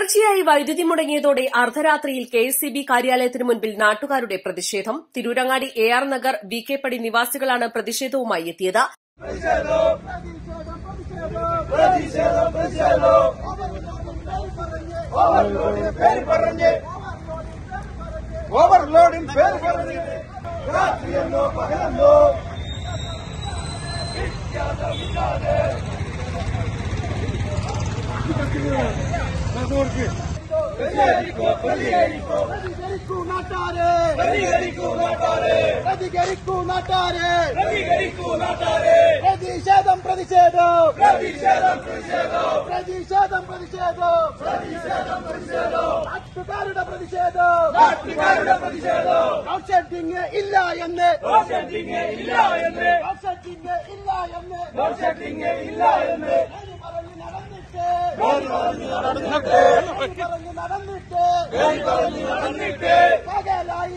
തുടർച്ചയായി വൈദ്യുതി മുടങ്ങിയതോടെ അർദ്ധരാത്രിയിൽ കെഎസ്ഇബി കാര്യാലയത്തിന് മുൻപിൽ നാട്ടുകാരുടെ പ്രതിഷേധം. തിരൂരങ്ങാടി AR നഗർ VK പടി നിവാസികളാണ് പ്രതിഷേധവുമായി എത്തിയത്. ഇല്ല എന്ന് പകലായി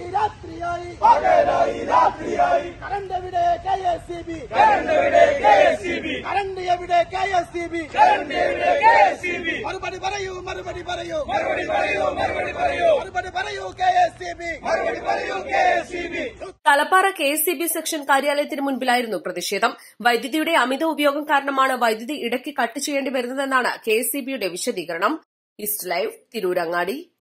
രാത്രിയായി കറണ്ട് എവിടെ KSEB കറണ്ട് എവിടെ KSEB മറുപടി പറയൂ KSEB. തലപ്പാറ KSEB സെക്ഷൻ കാര്യാലയത്തിന് മുൻപിലായിരുന്നു പ്രതിഷേധം. വൈദ്യുതിയുടെ അമിത ഉപയോഗം കാരണമാണ് വൈദ്യുതി ഇടയ്ക്ക് കട്ട് ചെയ്യേണ്ടി വരുന്നതെന്നാണ് KSEBയുടെ വിശദീകരണം. East live, Tirurangadi.